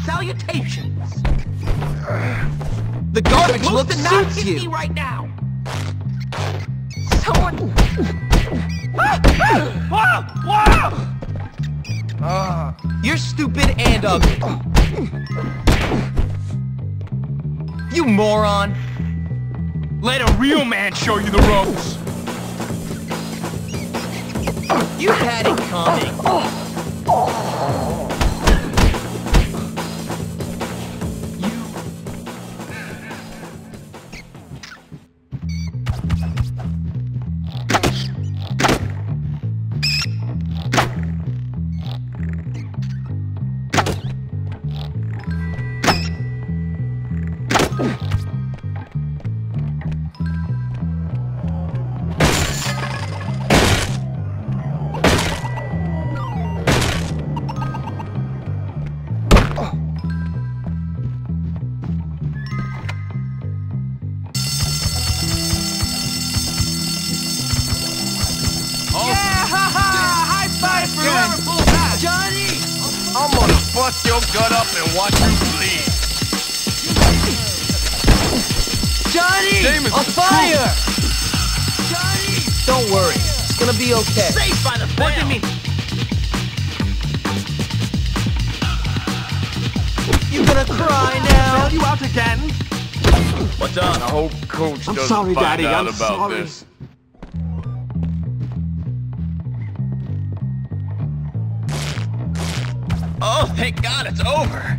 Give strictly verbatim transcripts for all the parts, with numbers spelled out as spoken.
Salutations. The garbage look suits you. Me right now. Someone. Ah! Whoa! Whoa! Uh, you're stupid and ugly. You moron. Let a real man show you the ropes. You had it coming. Johnny! I'm gonna bust your gut up and watch you bleed. Johnny! Name is A fire! Johnny! Don't worry, it's gonna be okay. Saved by the bell. Look at me. You gonna cry now? Bail you out again? What's up? I hope Coach I'm doesn't sorry, find Daddy. out I'm about sorry. this. Oh, thank God it's over.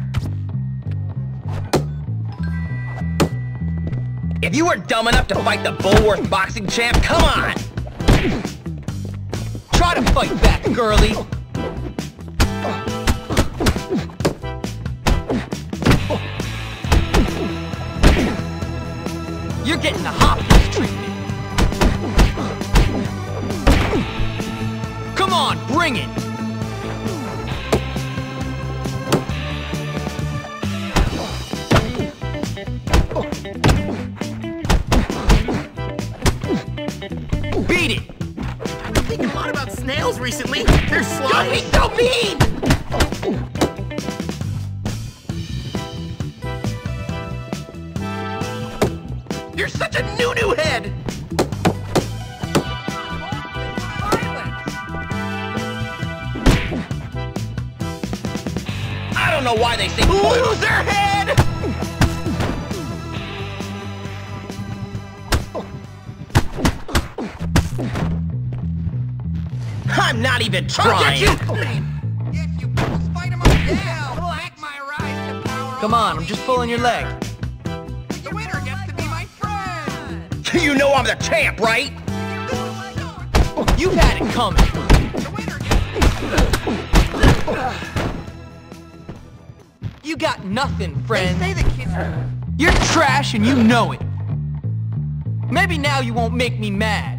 If you were dumb enough to fight the Bullworth boxing champ, come on! Try to fight back, girly. You're getting the Hopkins treatment. Come on, bring it. Beat it! I've been thinking a lot about snails recently. They're Don't slimy. be so mean! You're such a new-new head! I don't know why they say Lose their head! I'm not even I'll trying! get you! Yes, you fools, fight him up now. Black my rise to power. Come on, I'm just pulling your leg. The winner gets to be my friend. You know I'm the champ, right? You've had it coming. The winner gets. You got nothing, friend. Say the kids. You're trash and you know it. Maybe now you won't make me mad.